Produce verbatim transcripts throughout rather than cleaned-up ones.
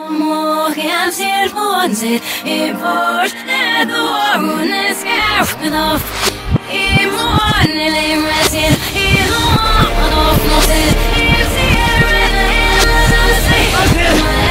Morgen ser bonset I vårt nedårene skärpt av I morgen lämnar ser I långt av något I ser en hela sig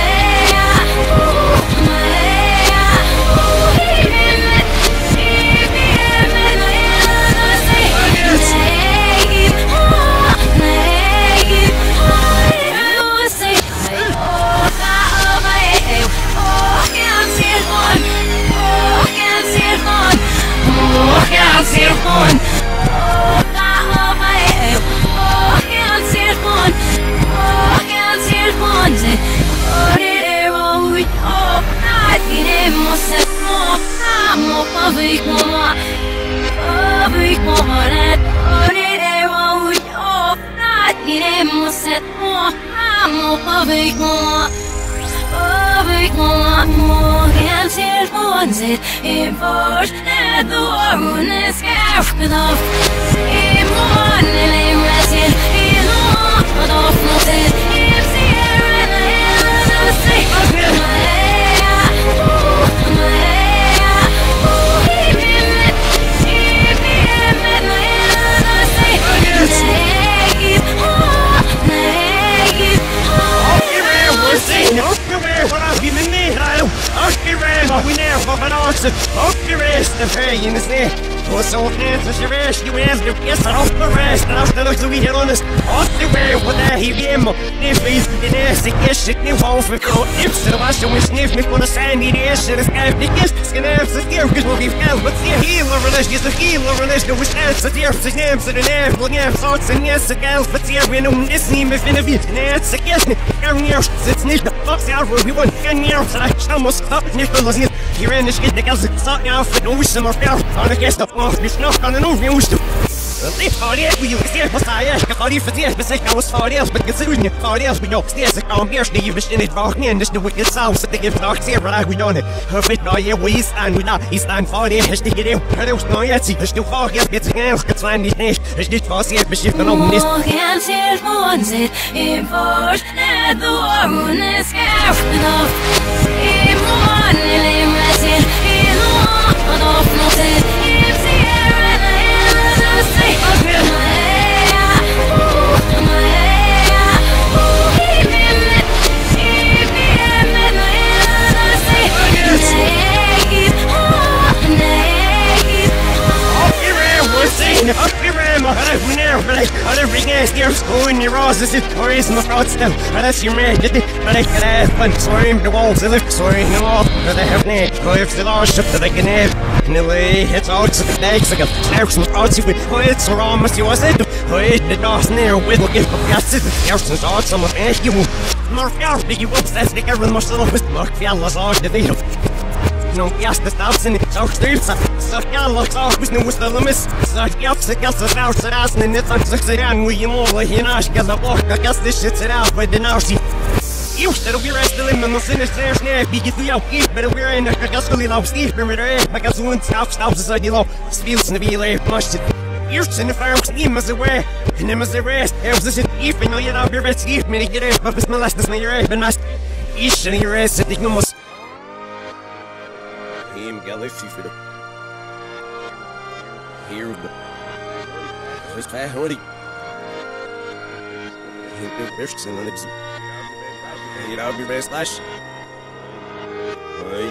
Circon, oh, oh, oh, circon, oh, circon, oh, oh, oh, iremos no, amo avec moi, avec moi, oh, oh, oh, iremos no, amo avec moi. Avec moi, morgen ser bonset I vårt nedårene skärpt av I morgen lämnar ser I långt av något I ser en hela sig We never have an answer. Up the rest of her in the snake. Was so fancy, she rest, you asked her, yes, off the rest. And after the to be honest, off the way, what that he came. If he's the nasty, yes, shit, new home for go. If so, I should we sniff me for the sandy dash, and it's kind of yes, skin abs, the gear, because we'll be found. What's the healer religion? Yes, the healer religion, which stands the dear, the names, the name, the name, thoughts, and yes, the gals, but the we know this name if in a bit, and that's a guess. Come here, it's nicht the fuck's out where we want, and here, so I almost up, Nicholas here. Hier in de schit, de gals, het zat jou voor de oesten, maar ver, aan de gest op ons, dus nog kan een oefening oesten. Lief voor die, wie je zeer pas hij, ik ga die verteerd, bezig aan ons voor die, maar gezien je voor die, we nog steeds, ik kan meer die je bestaan niet wachten, en dus de wicked sounds, dat ik heb nog zeer waar we doen het. Hopelijk nou je we staan, we nou, is staan voor die, is die gedeel, het is nou je ziet, is de vraag, je hebt zich heel gezwijn niet niet, is dit was hier beschiften om niet. Morgen ser bonset I vårt nedårene skärpt av I morgen lämnar ser I långt av något I ser en hela sig Up your ram, I don't know, but I don't bring ass here, school in your roses, or is my throat still, but that's your man, did it, but I can have fun, sorry, the walls, the lift, sorry, no more, but they have net, go if the last ship that I can have, in the way, it's out, so the legs, I got snaps, my throats, with poets, or almost you was it, poet, the doss near, with a gift of gases, the first and thoughts, I'm a fan, you, more fair, big you up, that's the girl, my son, with Mark Fialas, all the video. No, yes, the stops in it, so streets, so y'all looks off, was no was the limits, so y'all sick us about the ass, and it's on six down, we you more like you know, because I walk, I guess this shit's it out, but the now she. You said we're at the limit, no sin is there, snap, you get the out, but we're in a cascally low, Steve, remember, I got one stop, stops aside, you know, spills in the V L A, mushed it. You're in the fire, steam as away, and then as the rest, there's this if you know you're not your best, Steve, me to get it, but it's my last, it's my your head, but not each and your ass, I think you must. Him Galicia for the here the just fat hoodie. Him the best in the next. He'd all be best last. Oi.